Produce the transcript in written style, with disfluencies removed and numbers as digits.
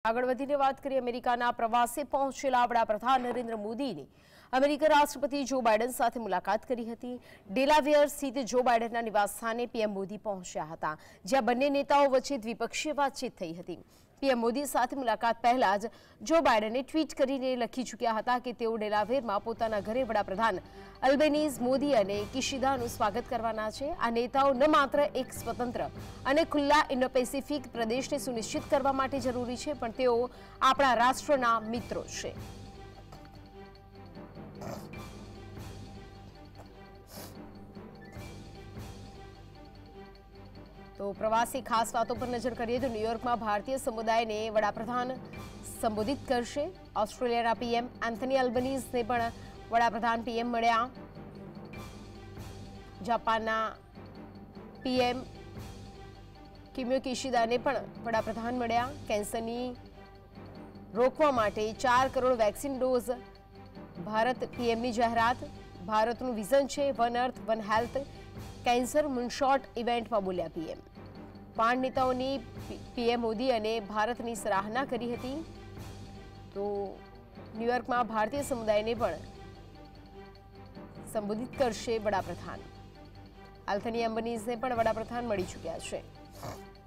આગળ વધીને વાત કરીએ અમેરિકાના પ્રવાસે પહોંચેલા વડાપ્રધાન નરેન્દ્ર મોદીની અમેરિકા રાષ્ટ્રપતિ જો બાઇડન સાથે મુલાકાત કરી હતી। ડેલાવેર સ્થિત જો બાઇડનના નિવાસસ્થાને પીએમ મોદી પહોંચ્યા હતા, જ્યાં બંને નેતાઓ વચ્ચે દ્વિપક્ષીય વાતચીત થઈ હતી। પીએમ મોદી સાથે મુલાકાત પહેલા જ જો બાઇડને ટ્વીટ કરીને લખી ચૂક્યા હતા કે તેઓ ડેલાવેરમાં પોતાના ઘરે વડાપ્રધાન અલ્બેનીઝ, મોદી અને કિશિદાનું સ્વાગત કરવાના છે। આ નેતાઓ ન માત્ર એક સ્વતંત્ર અને ખુલ્લા ઇન્ડો પેસિફિક પ્રદેશને સુનિશ્ચિત કરવા માટે જરૂરી છે, પણ તેઓ આપણા રાષ્ટ્રના મિત્રો છે। તો પ્રવાસી ખાસ વાતો પર નજર કરીએ તો ન્યુયોર્કમાં ભારતીય સમુદાયને વડાપ્રધાન સંબોધિત કરશે। ઓસ્ટ્રેલિયાના પીએમ એન્થની અલ્બનીઝને પણ વડાપ્રધાન પીએમ મળ્યા। જાપાનના પીએમ કિમિયો કિશિદાને પણ વડાપ્રધાન મળ્યા। કેન્સરની રોકવા માટે 4 કરોડ વેક્સિન ડોઝ ભારત પીએમની જાહેરાત। ભારતનું વિઝન છે one earth one health. Cancer moonshot ઇવેન્ટમાં બોલ્યા પીએમ। 5 નેતાઓની પીએમ મોદી અને ભારતની સરાહના કરી હતી। તો ન્યુયોર્કમાં ભારતીય સમુદાયને પણ સંબોધિત કરશે વડાપ્રધાન। એન્થની અલ્બનીઝને પણ વડાપ્રધાન મળી ચૂક્યા છે।